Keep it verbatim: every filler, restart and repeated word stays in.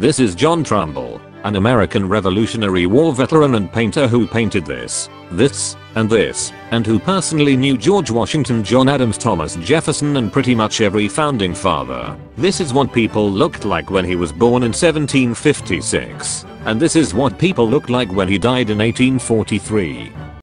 This is John Trumbull, an American Revolutionary War veteran and painter who painted this, this, and this, and who personally knew George Washington, John Adams, Thomas Jefferson, and pretty much every founding father. This is what people looked like when he was born in seventeen fifty-six, and this is what people looked like when he died in eighteen forty-three.